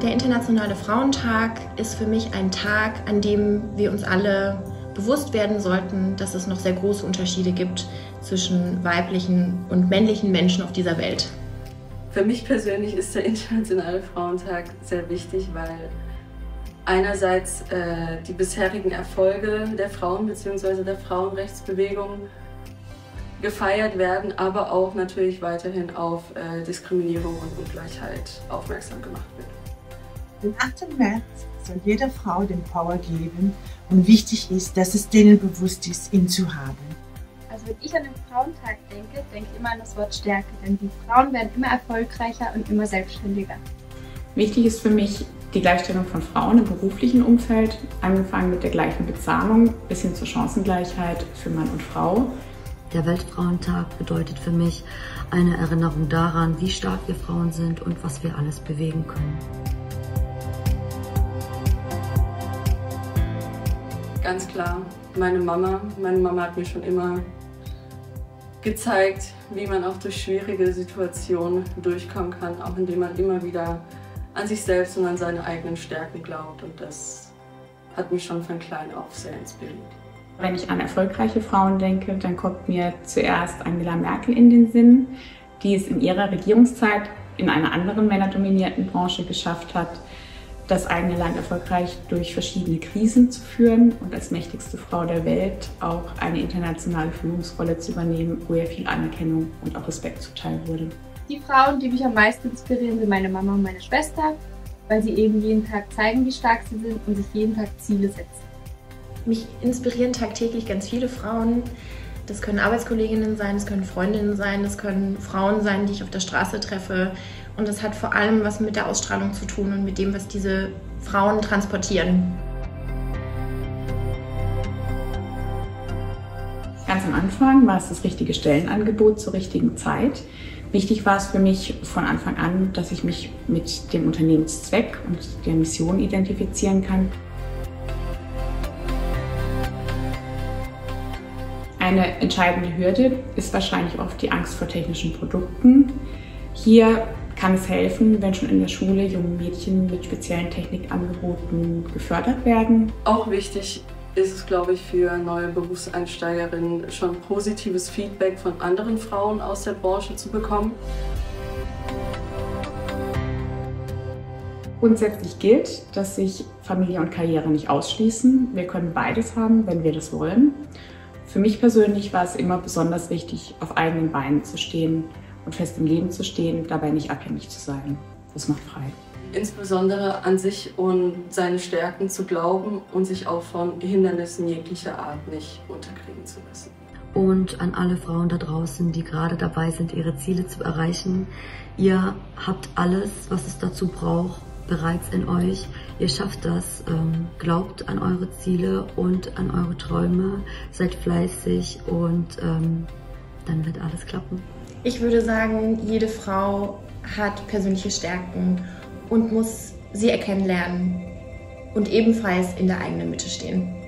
Der Internationale Frauentag ist für mich ein Tag, an dem wir uns alle bewusst werden sollten, dass es noch sehr große Unterschiede gibt zwischen weiblichen und männlichen Menschen auf dieser Welt. Für mich persönlich ist der Internationale Frauentag sehr wichtig, weil einerseits die bisherigen Erfolge der Frauen bzw. der Frauenrechtsbewegung gefeiert werden, aber auch natürlich weiterhin auf Diskriminierung und Ungleichheit aufmerksam gemacht wird. Den 8. März soll jeder Frau den Power geben und wichtig ist, dass es denen bewusst ist, ihn zu haben. Also wenn ich an den Frauentag denke, denke ich immer an das Wort Stärke, denn die Frauen werden immer erfolgreicher und immer selbstständiger. Wichtig ist für mich die Gleichstellung von Frauen im beruflichen Umfeld, angefangen mit der gleichen Bezahlung bis hin zur Chancengleichheit für Mann und Frau. Der Weltfrauentag bedeutet für mich eine Erinnerung daran, wie stark wir Frauen sind und was wir alles bewegen können. Ganz klar, meine Mama hat mir schon immer gezeigt, wie man auch durch schwierige Situationen durchkommen kann, auch indem man immer wieder an sich selbst und an seine eigenen Stärken glaubt. Und das hat mich schon von klein auf sehr inspiriert. Wenn ich an erfolgreiche Frauen denke, dann kommt mir zuerst Angela Merkel in den Sinn, die es in ihrer Regierungszeit in einer anderen männerdominierten Branche geschafft hat, das eigene Land erfolgreich durch verschiedene Krisen zu führen und als mächtigste Frau der Welt auch eine internationale Führungsrolle zu übernehmen, wo ihr viel Anerkennung und auch Respekt zuteil wurde. Die Frauen, die mich am meisten inspirieren, sind meine Mama und meine Schwester, weil sie eben jeden Tag zeigen, wie stark sie sind und sich jeden Tag Ziele setzen. Mich inspirieren tagtäglich ganz viele Frauen. Das können Arbeitskolleginnen sein, das können Freundinnen sein, das können Frauen sein, die ich auf der Straße treffe. Und das hat vor allem was mit der Ausstrahlung zu tun und mit dem, was diese Frauen transportieren. Ganz am Anfang war es das richtige Stellenangebot zur richtigen Zeit. Wichtig war es für mich von Anfang an, dass ich mich mit dem Unternehmenszweck und der Mission identifizieren kann. Eine entscheidende Hürde ist wahrscheinlich oft die Angst vor technischen Produkten. Hier kann es helfen, wenn schon in der Schule junge Mädchen mit speziellen Technikangeboten gefördert werden. Auch wichtig ist es, glaube ich, für neue Berufseinsteigerinnen schon positives Feedback von anderen Frauen aus der Branche zu bekommen. Grundsätzlich gilt, dass sich Familie und Karriere nicht ausschließen. Wir können beides haben, wenn wir das wollen. Für mich persönlich war es immer besonders wichtig, auf eigenen Beinen zu stehen und fest im Leben zu stehen, dabei nicht abhängig zu sein. Das macht frei. Insbesondere an sich und seine Stärken zu glauben und sich auch von Hindernissen jeglicher Art nicht unterkriegen zu lassen. Und an alle Frauen da draußen, die gerade dabei sind, ihre Ziele zu erreichen. Ihr habt alles, was es dazu braucht, bereits in euch. Ihr schafft das. Glaubt an eure Ziele und an eure Träume. Seid fleißig und dann wird alles klappen. Ich würde sagen, jede Frau hat persönliche Stärken und muss sie erkennen lernen und ebenfalls in der eigenen Mitte stehen.